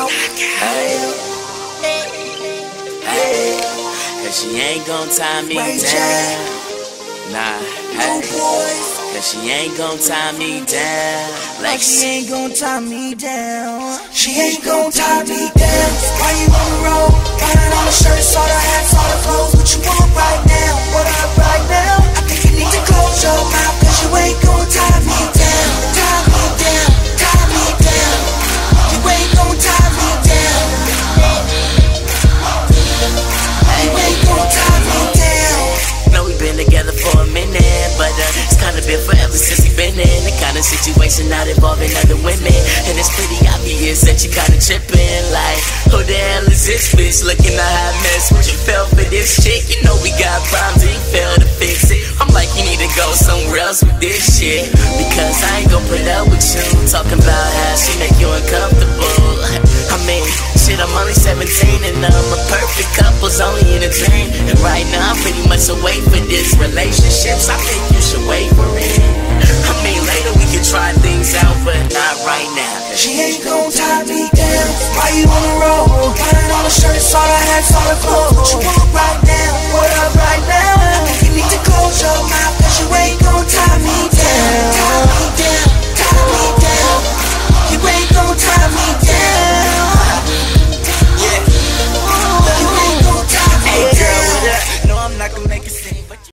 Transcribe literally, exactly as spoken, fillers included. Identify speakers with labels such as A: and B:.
A: Hey, hey, cause she ain't gon' tie me down. Nah, hey, cause she ain't gon' tie me down.
B: Like she ain't gon' tie me down. She ain't gon' tie me down. Why you on the road? Got it on the shirts, all the hats, all the clothes. What you want right now? What up right now? I think you need to close your mouth, cause you ain't gon' tie me down. Tie me down, tie me down. You ain't gon' tie me down. You ain't gon' tie me down.
A: Know we been together for a minute, but uh, it's kinda been forever since we been in the kind of situation not involving other women. And it's pretty obvious that you kinda tripping. Like, who the hell is this bitch looking a hot mess? What you fell for this chick? You know we got problems and you failed to fix it. I'm like, you need to go somewhere else with this shit, because I ain't gon' put up with you talking about how she make you uncomfortable. I mean, shit, I'm only seventeen and I'm a perfect couple's only in a dream. And right now I'm pretty much away for this relationship, so I think you should wait for it. I mean, later we can try things out, but not right now.
B: She ain't gon' tie me down. Why you on the road? Got it on the shirts, all the hats, all the clothes. What you want